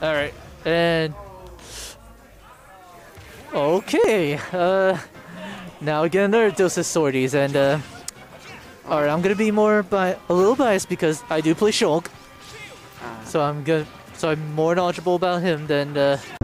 Alright, and... Okay, now again another dose of swordies, and alright, I'm gonna be a little biased because I do play Shulk. So I'm more knowledgeable about him than